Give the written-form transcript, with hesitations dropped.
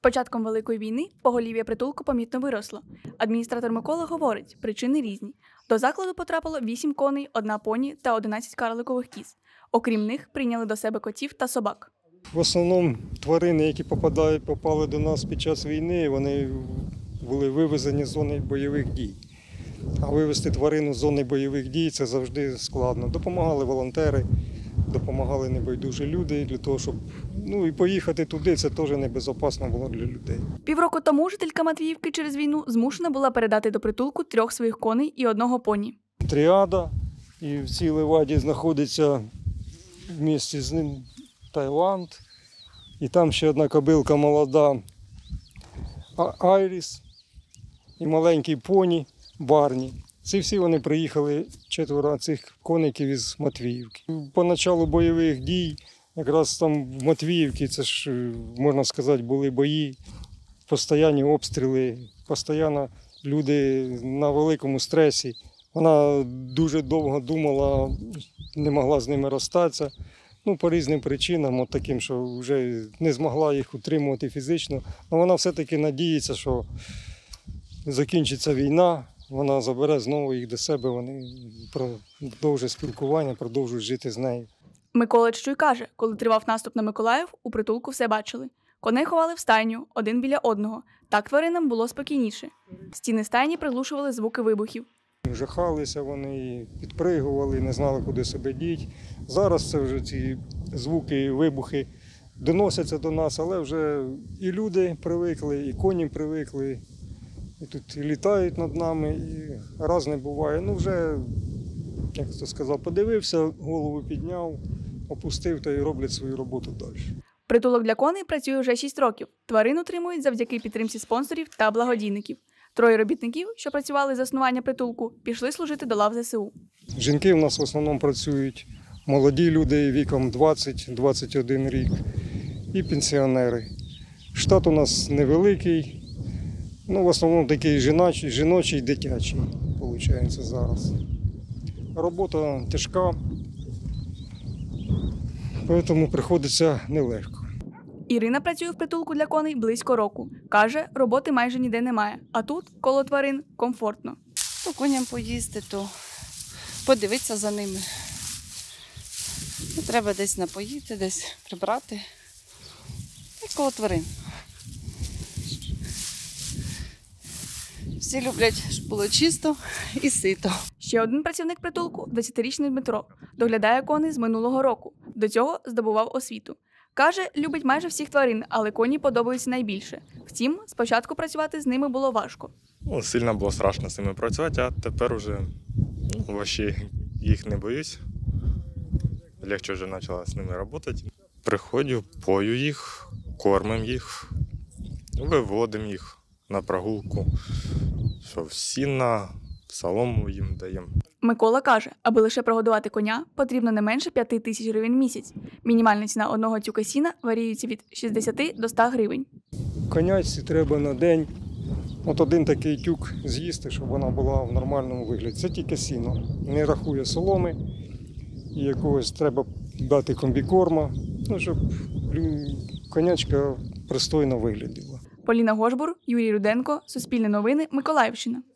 початком Великої війни поголів'я притулку помітно виросло. Адміністратор Микола говорить, причини різні. До закладу потрапило 8 коней, 1 поні та 11 карликових кіз. Окрім них, прийняли до себе котів та собак. В основному тварини, які попали до нас під час війни, вони були вивезені з зони бойових дій. А вивезти тварину з зони бойових дій – це завжди складно. Допомагали волонтери, допомагали небайдужі люди для того, щоб і поїхати туди – це теж небезпечно було для людей. Півроку тому жителька Матвіївки через війну змушена була передати до притулку 3 своїх коней і 1 поні. Тріада, і в цій леваді знаходиться в місті з ним Таїланд. І там ще одна кобилка молода Айріс і маленький поні Барні. Ці всі вони приїхали, 4 цих коників із Матвіївки. По початку бойових дій, якраз там в Матвіївці, це ж, можна сказати, були бої, постійні обстріли, постійно люди на великому стресі. Вона дуже довго думала, не могла з ними розстатися. По різним причинам, от таким, що вже не змогла їх утримувати фізично. Але вона все-таки надіється, що закінчиться війна, вона забере знову їх до себе, вони продовжують спілкування, продовжують жити з нею. Микола Чучуй каже, коли тривав наступ на Миколаїв, у притулку все бачили. Коней ховали в стайню, один біля одного. Так тваринам було спокійніше. Стіни стайні приглушували звуки вибухів. Жахалися вони, підпригували, не знали, куди себе діти. Зараз це вже ці звуки, вибухи доносяться до нас, але вже і люди привикли, і коні привикли, і тут і літають над нами, і раз не буває. Вже, як хто сказав, подивився, голову підняв, опустив та й роблять свою роботу далі. Притулок для коней працює вже 6 років. Тварин утримують завдяки підтримці спонсорів та благодійників. 3 робітників, що працювали з заснування притулку, пішли служити до лав ЗСУ. Жінки в нас в основному працюють, молоді люди віком 20-21 рік і пенсіонери. Штат у нас невеликий, в основному такий жіночий, дитячий, виходить, зараз. Робота тяжка, тому приходиться нелегко. Ірина працює в притулку для коней близько року. Каже, роботи майже ніде немає, а тут, коло тварин, комфортно. То коням поїсти, то подивитися за ними. Треба десь напоїти, десь прибрати. Як коло тварин. Всі люблять, щоб було чисто і сито. Ще один працівник притулку – 20-річний Дмитро. Доглядає коней з минулого року. До цього здобував освіту. Каже, любить майже всіх тварин, але коні подобаються найбільше. Втім, спочатку працювати з ними було важко. Сильно було страшно з ними працювати, а тепер вже важче їх не боюсь. Легше вже почала з ними працювати. Приходжу, пою їх, кормимо їх, виводимо їх на прогулку, сіна, солому їм даємо. Микола каже, аби лише прогодувати коня, потрібно не менше 5 тисяч гривень в місяць. Мінімальна ціна одного тюка сіна варіюється від 60 до 100 гривень. Конячці треба на день. Один такий тюк з'їсти, щоб вона була в нормальному вигляді. Це тільки сіно. Не рахує соломи, і якогось треба дати комбікорма, щоб конячка пристойно виглядала. Поліна Гошбур, Юрій Руденко, Суспільне новини, Миколаївщина.